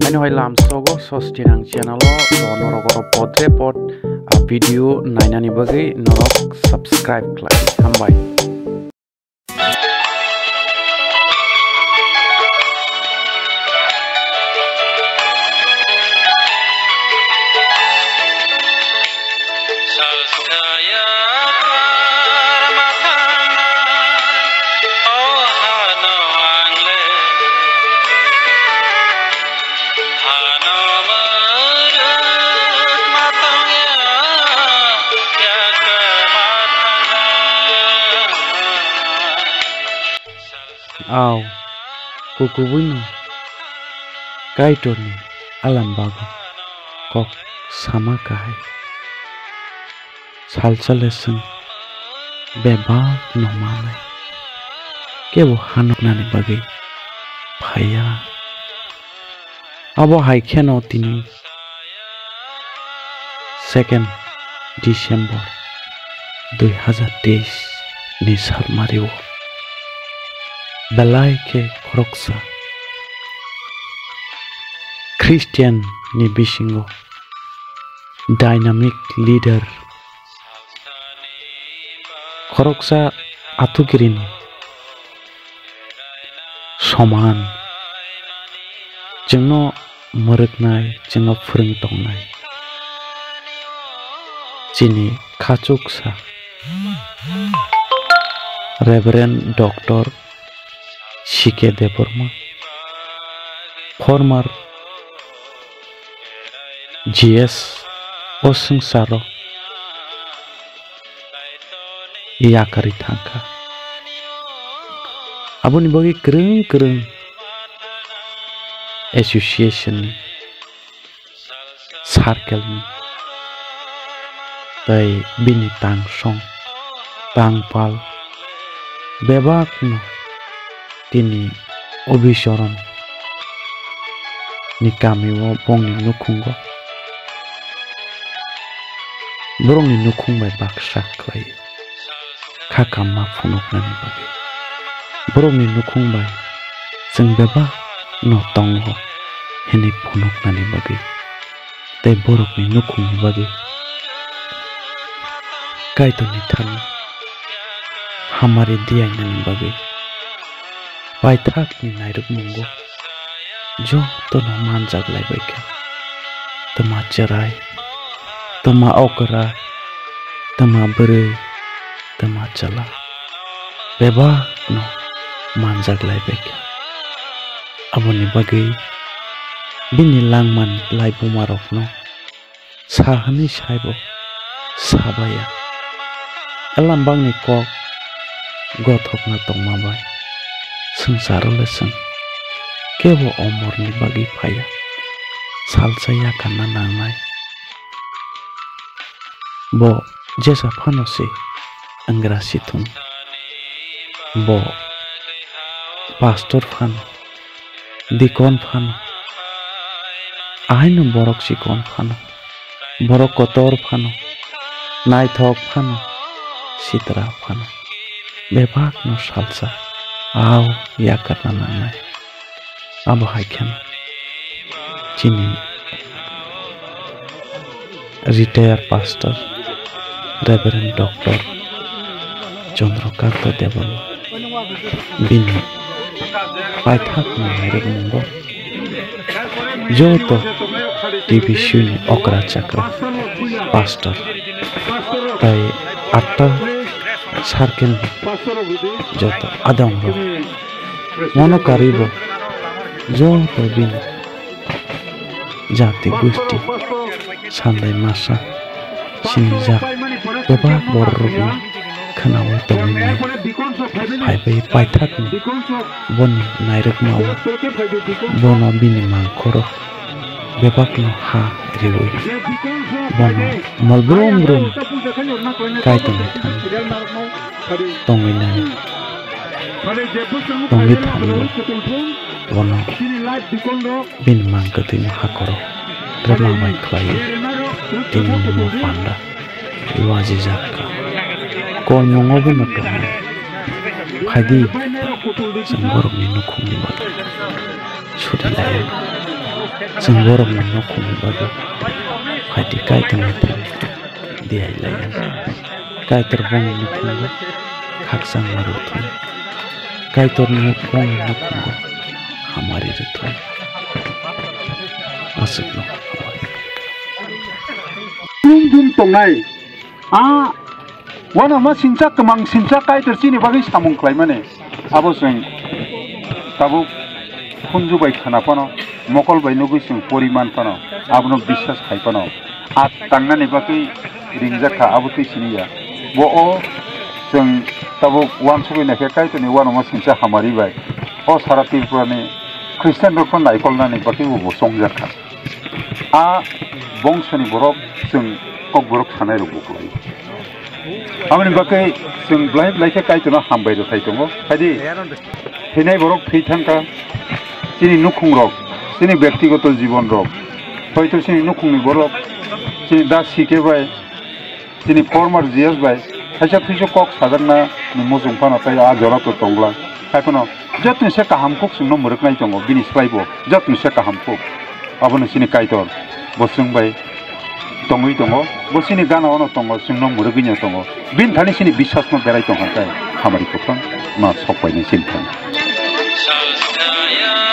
Aino hai lam sogo sostinang channel o norogoro podre pod video nainani bagi norok subscribe klai hambai. Aw, kukubuino, kaitoni, alam bago, kok sama kahai. Salsaleseng, beba nomale. Kebo hanok nani bagi, paya. Abo hai keno tini, 2 Desember 2023 ni sal mariwo. Belai ke koroksa Christian ni bisingo dynamic leader koroksa atukirin soman jengno mereknai jengno phring tongnai chini khachuksa Rev.Dr.CK Debbarma, former GS Osungsaro Yakari Tangka. Aboni bagi kereng association ni, circle ni, tai bini tang song, tang pal, bebak no. Tini obisoron ni kami wo bong ni nukungo borong ni nukung bai baksa klai kakam ma funuk nani bagi borong ni nukung bai jeng beba no tongo hini funuk nani bagi tai borok ni nukung bagi kaito ni thani hamari diai nani bagi Baithak ni nairuk mungo jo to no manjak lai baika tama cerai tama okra tama bere tama chala beba no manjak lai baika aboni bagai bini langman lai bumarok no sahani saibo sabaya elambang ni kok gothok na tongmabai sengsara leseng kebo omor ni bagi paya salsaya kana nangai bo jesa phano se angra situm bo pastor phano dikon phano aino borok sikon phano borok kotor phano naithok phano sitra phano bebak no salsa Aw yakana nangai abo haiken chini retired pastor Rev.Dr.CK Debbarma bini paithak nairek mungo joto TBCU ni okra chakra pastor tai atta sarkel joto adang ro mono karibo joto bin jati gusti sandai masa sinjak beba borrobi khana wato ni hai bai paithak ni boni nairek mawa bono bini mangkoro bebak no ha riwi bono malbrom kaito ni than tongi nani tongi thani bono bin mangkati no hakoro rema bai klai tini mo panda iwaji jakka kon mongobu no tongi phadi sanggorok ni nukhung ni ba sudilaya जों बर'नि न'खौनि बागै खायदि गायथांनिफ्राय देहायलायो गायतर बंनि न'खौबो खागजां मारुथुन गायतरनि बंनि न'खौबो हामारि रुथुन असुख दिन तंनाय वाना मा सिंचा कमां सिंचा कायतर चिनि बागै सामुं खालाय माने आबो जों ताबु खुनजुबाय खानाफानो मकल बाय नुगै जों परिमान फानो आबनो बिश्वास खायफानो आत तांनानै बागै रिंजाखा आबो तैसिनिया बो जों ताबु वान सुगैनायखै कायतरनि वाना मा सिंचा हामारि बाय सारा तिरपुरानि ख्रिस्टान रखन नायकलनानै बागै वो संजाखा बंशनि बरफ जों कक बरफ सानाय रबोखलाय आमनि बागै जों ब्लाय ब्लायखे कायतना हामबाय रथाय दङ खायदि थैनाय बरफ थैथांका जोंनि नुखुं रक जोंनि व्यक्तिगत जीवन रक हयथ' जोंनि नुखुंनि बरफ जोंनि दा सिके बाय जोंनि फर्मार जिएस बाय खायसे थैस कक साजांना मोजों फानाथाय आजराथ' दंब्ला खायफानो जतनसे काहामखौ जोंनो मोरकनाय दङ बिनिस्लायबो जतनसे काहामखौ आबनो सिनि कायतर बसंबाय दङै दङ बसिनि गानावनो दङ जोंनो मुरुगिनो दङ बिन थानि सिनि बिश्वासनो बेराय दङ हाय खामानिखौ मा सफायनो सिन्था